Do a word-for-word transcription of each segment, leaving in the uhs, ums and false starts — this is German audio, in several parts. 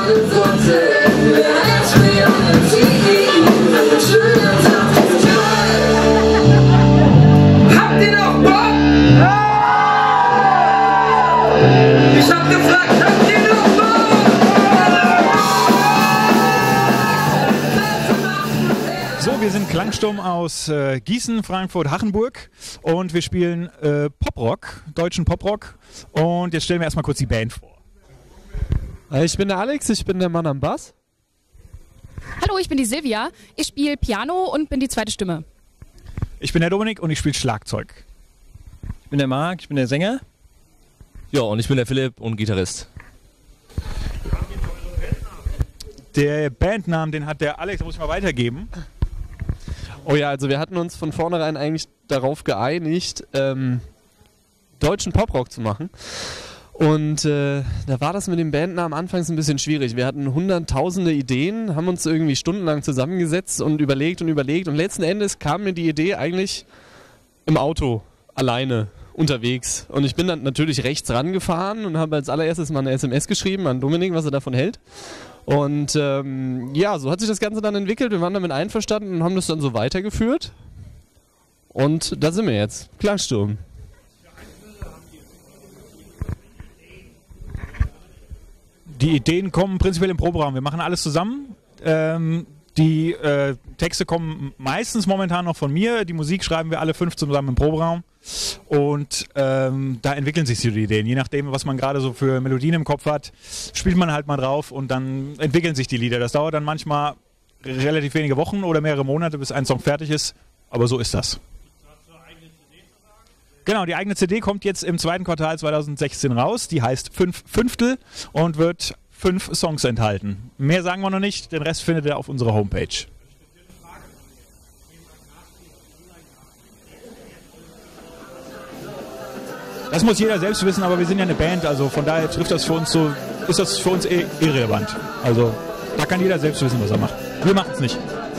Habt ihr noch Bock? Ich hab gefragt, habt ihr noch Bock? So, wir sind Klangsturm aus äh, Gießen, Frankfurt, Hachenburg und wir spielen äh, Poprock, deutschen Poprock. Und jetzt stellen wir erstmal kurz die Band vor. Ich bin der Alex, ich bin der Mann am Bass. Hallo, ich bin die Silvia. Ich spiele Piano und bin die zweite Stimme. Ich bin der Dominik und ich spiele Schlagzeug. Ich bin der Marc, ich bin der Sänger. Ja, und ich bin der Philipp und Gitarrist. Der Bandnamen, den hat der Alex, den muss ich mal weitergeben. Oh ja, also wir hatten uns von vornherein eigentlich darauf geeinigt, ähm, deutschen Poprock zu machen. Und äh, da war das mit dem Bandnamen anfangs ein bisschen schwierig. Wir hatten hunderttausende Ideen, haben uns irgendwie stundenlang zusammengesetzt und überlegt und überlegt. Und letzten Endes kam mir die Idee eigentlich im Auto, alleine, unterwegs. Und ich bin dann natürlich rechts rangefahren und habe als allererstes mal eine S M S geschrieben an Dominik, was er davon hält. Und ähm, ja, so hat sich das Ganze dann entwickelt. Wir waren damit einverstanden und haben das dann so weitergeführt. Und da sind wir jetzt. Klangsturm. Die Ideen kommen prinzipiell im Proberaum. Wir machen alles zusammen. Ähm, die äh, Texte kommen meistens momentan noch von mir. Die Musik schreiben wir alle fünf zusammen im Proberaum. Und ähm, da entwickeln sich so die Ideen. Je nachdem, was man gerade so für Melodien im Kopf hat, spielt man halt mal drauf und dann entwickeln sich die Lieder. Das dauert dann manchmal relativ wenige Wochen oder mehrere Monate, bis ein Song fertig ist. Aber so ist das. Genau, die eigene C D kommt jetzt im zweiten Quartal zweitausendsechzehn raus. Die heißt Fünf Fünftel und wird fünf Songs enthalten. Mehr sagen wir noch nicht, den Rest findet ihr auf unserer Homepage. Das muss jeder selbst wissen, aber wir sind ja eine Band, also von daher trifft das für uns so, ist das für uns eh irrelevant. Also da kann jeder selbst wissen, was er macht. Wir machen es nicht.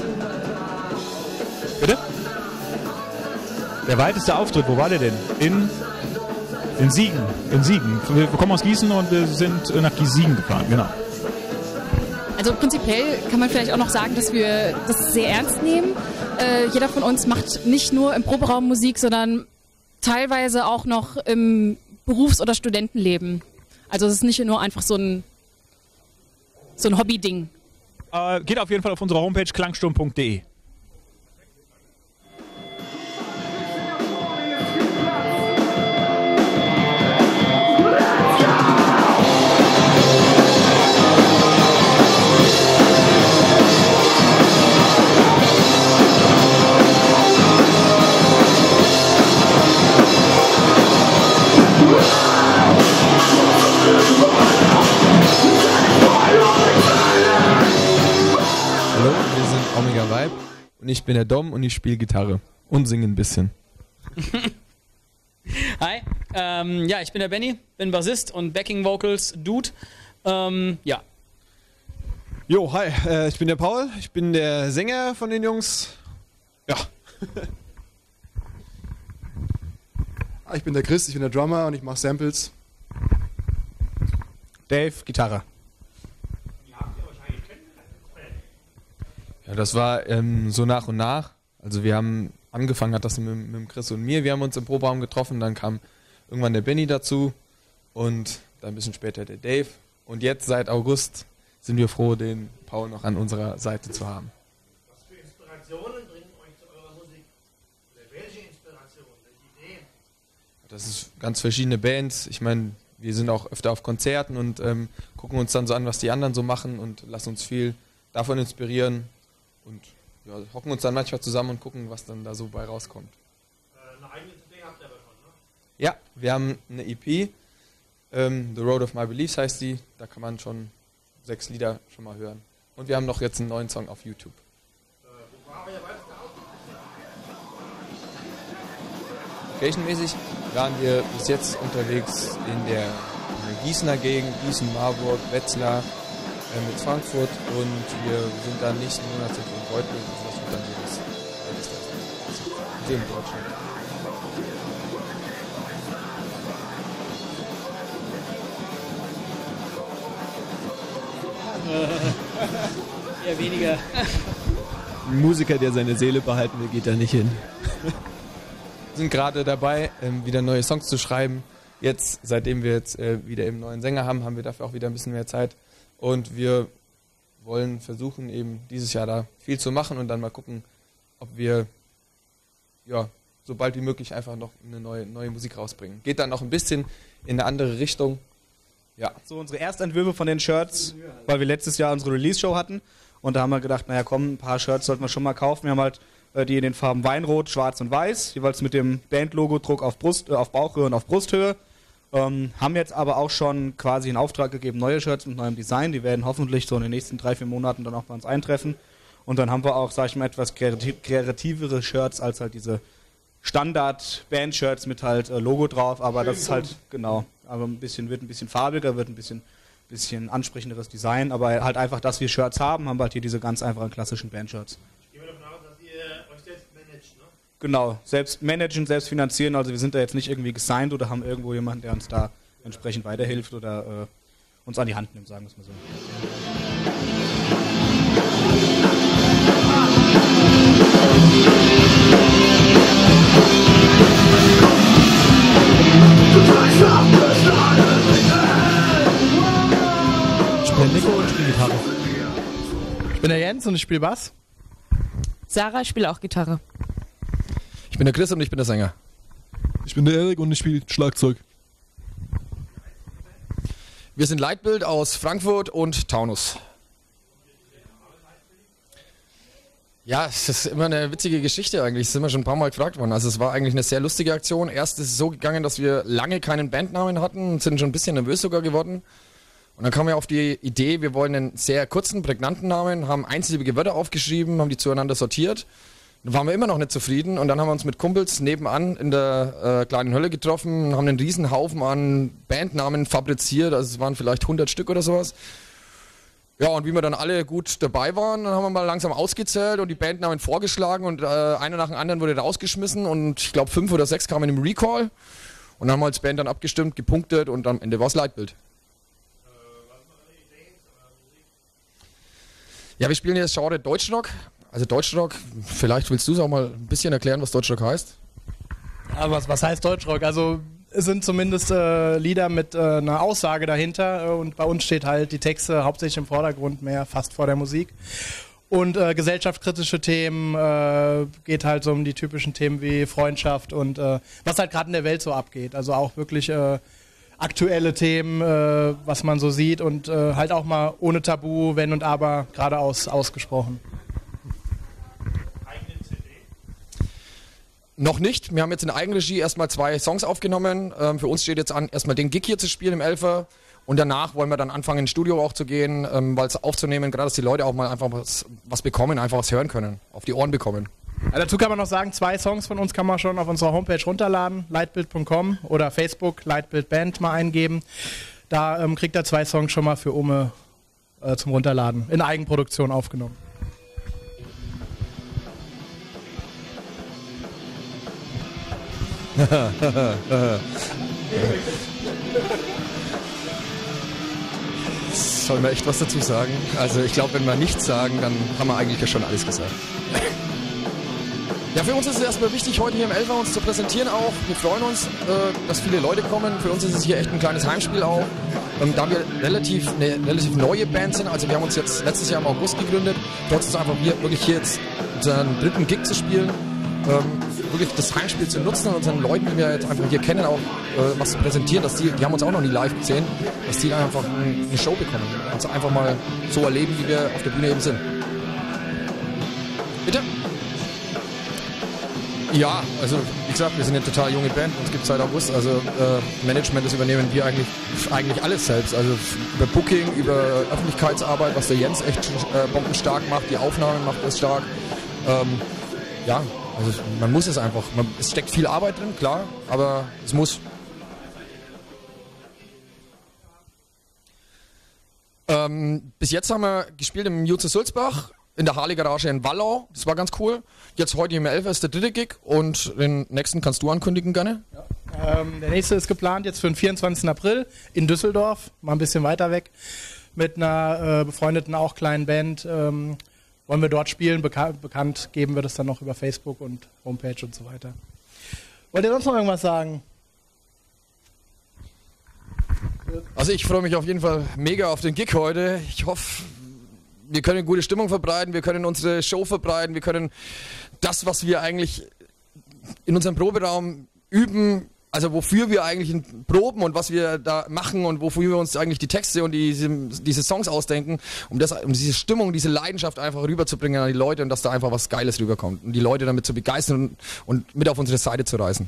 Bitte? Der weiteste Auftritt, wo war der denn? In, in Siegen. In Siegen. Wir kommen aus Gießen und wir sind nach Siegen gefahren, genau. Also prinzipiell kann man vielleicht auch noch sagen, dass wir das sehr ernst nehmen. Äh, jeder von uns macht nicht nur im Proberaum Musik, sondern teilweise auch noch im Berufs- oder Studentenleben. Also es ist nicht nur einfach so ein, so ein Hobby-Ding. Äh, geht auf jeden Fall auf unsere Homepage klangsturm punkt de. Hallo, wir sind Omega Vibe und ich bin der Dom und ich spiele Gitarre und singe ein bisschen. Hi, ähm, ja, ich bin der Benny, bin Bassist und Backing Vocals Dude. Ähm, ja. Jo, hi, äh, ich bin der Paul, ich bin der Sänger von den Jungs. Ja. Ich bin der Chris, ich bin der Drummer und ich mache Samples. Dave, Gitarre. Ja, das war ähm, so nach und nach. Also wir haben angefangen, hat das mit, mit dem Chris und mir. Wir haben uns im Proberaum getroffen, dann kam irgendwann der Benny dazu und dann ein bisschen später der Dave. Und jetzt seit August sind wir froh, den Paul noch an unserer Seite zu haben. Was für Inspirationen bringen euch zu eurer Musik? Oder welche Inspirationen, welche Ideen? Das ist ganz verschiedene Bands. Ich meine, wir sind auch öfter auf Konzerten und ähm, gucken uns dann so an, was die anderen so machen und lassen uns viel davon inspirieren. Und ja, hocken uns dann manchmal zusammen und gucken, was dann da so bei rauskommt. Äh, eine eigene C D habt ihr aber schon, ne? Ja, wir haben eine E P, ähm, The Road of My Beliefs heißt die, da kann man schon sechs Lieder schon mal hören. Und wir haben noch jetzt einen neuen Song auf YouTube. Äh, wo war euer weitester Auftritt? Location-mäßig waren wir bis jetzt unterwegs in der, in der Gießener Gegend, Gießen, Marburg, Wetzlar, äh, mit Frankfurt und wir sind dann nächsten Monat in Beutel, also das wird dann so das weiteste Museum in Deutschland. Äh, eher weniger. Ein Musiker, der seine Seele behalten will, geht da nicht hin. Wir sind gerade dabei, ähm, wieder neue Songs zu schreiben. Jetzt, seitdem wir jetzt äh, wieder eben neuen Sänger haben, haben wir dafür auch wieder ein bisschen mehr Zeit. Und wir wollen versuchen, eben dieses Jahr da viel zu machen und dann mal gucken, ob wir ja, so bald wie möglich einfach noch eine neue, neue Musik rausbringen. Geht dann noch ein bisschen in eine andere Richtung. Ja. So unsere Erstentwürfe von den Shirts, weil wir letztes Jahr unsere Release-Show hatten. Und da haben wir gedacht, naja komm, ein paar Shirts sollten wir schon mal kaufen. Wir haben halt äh, die in den Farben Weinrot, Schwarz und Weiß, jeweils mit dem Band-Logo-Druck auf, Brust, äh, auf Bauchhöhe und auf Brusthöhe. Ähm, haben jetzt aber auch schon quasi in Auftrag gegeben, neue Shirts mit neuem Design. Die werden hoffentlich so in den nächsten drei, vier Monaten dann auch bei uns eintreffen. Und dann haben wir auch, sag ich mal, etwas kreativ, kreativere Shirts als halt diese Standard-Band-Shirts mit halt äh, Logo drauf. Aber das ist halt, genau, aber ein bisschen, wird ein bisschen farbiger, wird ein bisschen, bisschen ansprechenderes Design. Aber halt einfach, dass wir Shirts haben, haben wir halt hier diese ganz einfachen klassischen Band-Shirts. Ich gehe mal davon aus, dass ihr euch selbst managt, ne? Genau, selbst managen, selbst finanzieren. Also wir sind da jetzt nicht irgendwie gesigned oder haben irgendwo jemanden, der uns da entsprechend weiterhilft oder äh, uns an die Hand nimmt, sagen wir es mal so. Ich bin Nico und spiele Gitarre. Ich bin der Jens und ich spiele Bass. Sarah, ich spiele auch Gitarre. Ich bin der Chris und ich bin der Sänger. Ich bin der Erik und ich spiele Schlagzeug. Wir sind Leitbild aus Frankfurt und Taunus. Ja, es ist immer eine witzige Geschichte eigentlich. Das sind wir schon ein paar Mal gefragt worden. Also es war eigentlich eine sehr lustige Aktion. Erst ist es so gegangen, dass wir lange keinen Bandnamen hatten und sind schon ein bisschen nervös sogar geworden. Und dann kamen wir auf die Idee, wir wollen einen sehr kurzen, prägnanten Namen, haben einsilbige Wörter aufgeschrieben, haben die zueinander sortiert. Dann waren wir immer noch nicht zufrieden und dann haben wir uns mit Kumpels nebenan in der äh, kleinen Hölle getroffen, haben einen riesen Haufen an Bandnamen fabriziert, also es waren vielleicht hundert Stück oder sowas. Ja, und wie wir dann alle gut dabei waren, dann haben wir mal langsam ausgezählt und die Bandnamen vorgeschlagen und äh, einer nach dem anderen wurde rausgeschmissen und ich glaube fünf oder sechs kamen im Recall und dann haben wir als Band dann abgestimmt, gepunktet und am Ende war es Leitbild. Ja, wir spielen jetzt Genre Deutschrock. Also Deutschrock, vielleicht willst du es auch mal ein bisschen erklären, was Deutschrock heißt? Ja, was, was heißt Deutschrock? Also es sind zumindest äh, Lieder mit äh, einer Aussage dahinter äh, und bei uns steht halt die Texte hauptsächlich im Vordergrund, mehr fast vor der Musik. Und äh, gesellschaftskritische Themen, äh, geht halt so um die typischen Themen wie Freundschaft und äh, was halt gerade in der Welt so abgeht. Also auch wirklich äh, aktuelle Themen, äh, was man so sieht und äh, halt auch mal ohne Tabu, Wenn und Aber, geradeaus ausgesprochen. Noch nicht. Wir haben jetzt in Eigenregie erstmal zwei Songs aufgenommen. Ähm, für uns steht jetzt an, erstmal den Gig hier zu spielen im Elfer. Und danach wollen wir dann anfangen, ins Studio auch zu gehen, ähm, weil es aufzunehmen, gerade dass die Leute auch mal einfach was, was bekommen, einfach was hören können, auf die Ohren bekommen. Ja, dazu kann man noch sagen, zwei Songs von uns kann man schon auf unserer Homepage runterladen, leitbild punkt com oder Facebook, Leitbild Band mal eingeben. Da ähm, kriegt er zwei Songs schon mal für Ume äh, zum Runterladen, in Eigenproduktion aufgenommen. Sollen wir echt was dazu sagen? Also ich glaube, wenn wir nichts sagen, dann haben wir eigentlich ja schon alles gesagt. Ja, für uns ist es erstmal wichtig, heute hier im Elfer uns zu präsentieren auch. Wir freuen uns, äh, dass viele Leute kommen. Für uns ist es hier echt ein kleines Heimspiel auch. Ähm, da wir relativ, eine relativ neue Band sind, also wir haben uns jetzt letztes Jahr im August gegründet, trotzdem ist es einfach wir, wirklich hier jetzt unseren dritten Gig zu spielen. Ähm, wirklich das Heimspiel zu nutzen und unseren Leuten, die wir jetzt einfach hier kennen, auch äh, was zu präsentieren, dass die, die haben uns auch noch nie live gesehen, dass die dann einfach eine Show bekommen und uns einfach mal so erleben, wie wir auf der Bühne eben sind. Bitte? Ja, also wie gesagt, wir sind eine total junge Band, uns gibt es seit August, also äh, Management, das übernehmen wir eigentlich, eigentlich alles selbst, also über Booking, über Öffentlichkeitsarbeit, was der Jens echt äh, bombenstark macht, die Aufnahmen macht er stark, ähm, ja, also man muss es einfach, man, es steckt viel Arbeit drin, klar, aber es muss. Ähm, bis jetzt haben wir gespielt im Jutze Sulzbach, in der Harley-Garage in Wallau, das war ganz cool. Jetzt heute im Elfer ist der dritte Gig und den nächsten kannst du ankündigen, gerne. Ja. Ähm, der nächste ist geplant jetzt für den vierundzwanzigsten April in Düsseldorf, mal ein bisschen weiter weg. mit einer äh, befreundeten, auch kleinen Band. Ähm, wollen wir dort spielen. Beka bekannt geben wir das dann noch über Facebook und Homepage und so weiter. Wollt ihr sonst noch irgendwas sagen? Also ich freue mich auf jeden Fall mega auf den Gig heute. Ich hoffe, wir können gute Stimmung verbreiten, wir können unsere Show verbreiten, wir können das, was wir eigentlich in unserem Proberaum üben, also wofür wir eigentlich proben und was wir da machen und wofür wir uns eigentlich die Texte und diese, diese Songs ausdenken, um, das, um diese Stimmung, diese Leidenschaft einfach rüberzubringen an die Leute und dass da einfach was Geiles rüberkommt und die Leute damit zu begeistern und, und mit auf unsere Seite zu reißen.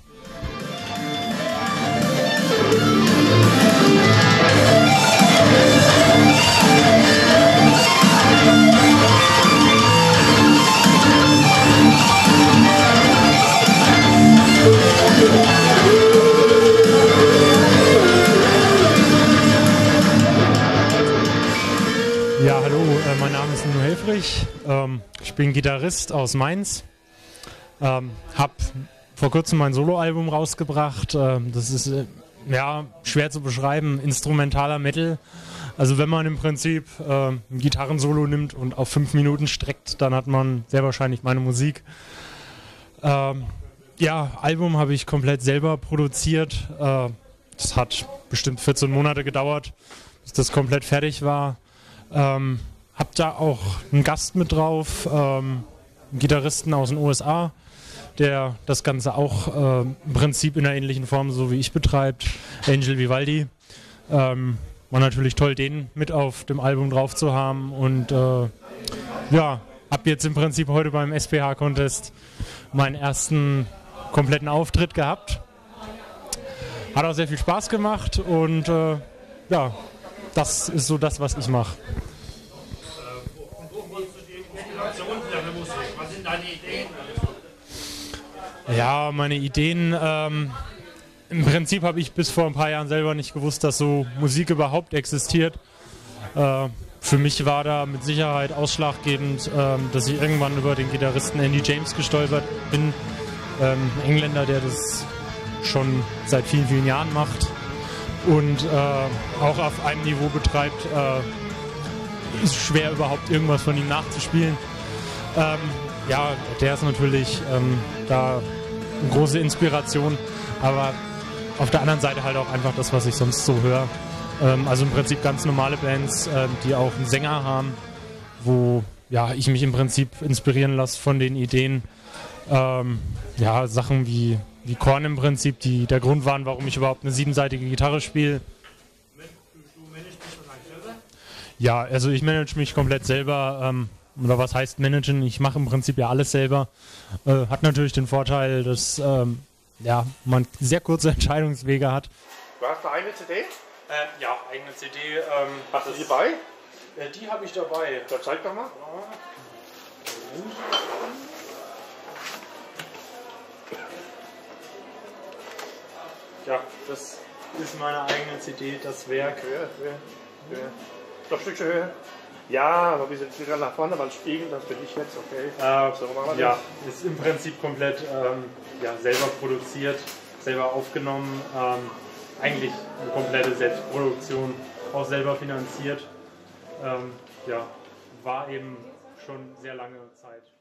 Ja, hallo, äh, mein Name ist Nino Helfrich. Ähm, ich bin Gitarrist aus Mainz. Ähm, hab vor kurzem mein Soloalbum rausgebracht. Ähm, das ist äh, ja schwer zu beschreiben, instrumentaler Metal. Also wenn man im Prinzip äh, ein Gitarrensolo nimmt und auf fünf Minuten streckt, dann hat man sehr wahrscheinlich meine Musik. Ähm, ja, Album habe ich komplett selber produziert. Äh, das hat bestimmt vierzehn Monate gedauert, bis das komplett fertig war. Ähm, hab da auch einen Gast mit drauf, ähm, einen Gitarristen aus den U S A, der das Ganze auch äh, im Prinzip in einer ähnlichen Form so wie ich betreibt, Angel Vivaldi. Ähm, war natürlich toll, den mit auf dem Album drauf zu haben und äh, ja, hab jetzt im Prinzip heute beim S P H-Contest meinen ersten kompletten Auftritt gehabt. Hat auch sehr viel Spaß gemacht und äh, ja, das ist so das, was ich mache. Wo wolltest du die Inspiration für deine Musik? Was sind deine Ideen? Ja, meine Ideen, ähm, im Prinzip habe ich bis vor ein paar Jahren selber nicht gewusst, dass so Musik überhaupt existiert. Äh, für mich war da mit Sicherheit ausschlaggebend, ähm, dass ich irgendwann über den Gitarristen Andy James gestolpert bin. Ähm, ein Engländer, der das schon seit vielen, vielen Jahren macht. Und äh, auch auf einem Niveau betreibt, äh, ist schwer überhaupt irgendwas von ihm nachzuspielen. Ähm, ja, der ist natürlich ähm, da eine große Inspiration, aber auf der anderen Seite halt auch einfach das, was ich sonst so höre. Ähm, also im Prinzip ganz normale Bands, äh, die auch einen Sänger haben, wo ja, ich mich im Prinzip inspirieren lasse von den Ideen. Ähm, ja, Sachen wie wie Korn im Prinzip, die der Grund waren, warum ich überhaupt eine siebenseitige Gitarre spiele. Du managst dich wahrscheinlich selber? Ja, also ich manage mich komplett selber. Ähm, oder was heißt managen? Ich mache im Prinzip ja alles selber. Äh, hat natürlich den Vorteil, dass ähm, ja, man sehr kurze Entscheidungswege hat. Du hast eine eigene C D? Äh, ja, eigene C D. Ähm, hast du die bei? Äh, die habe ich dabei. Da zeig doch mal. Ja, das ist meine eigene C D, das Werk. Höher, höher, höher. Noch ein Stückchen höher. Ja, aber wir sind wieder nach vorne, weil Spiegel, das bin ich jetzt, okay. Äh, so, machen wir ja, das. ist im Prinzip komplett ähm, ja, selber produziert, selber aufgenommen. Ähm, eigentlich eine komplette Selbstproduktion, auch selber finanziert. Ähm, ja, war eben schon sehr lange Zeit.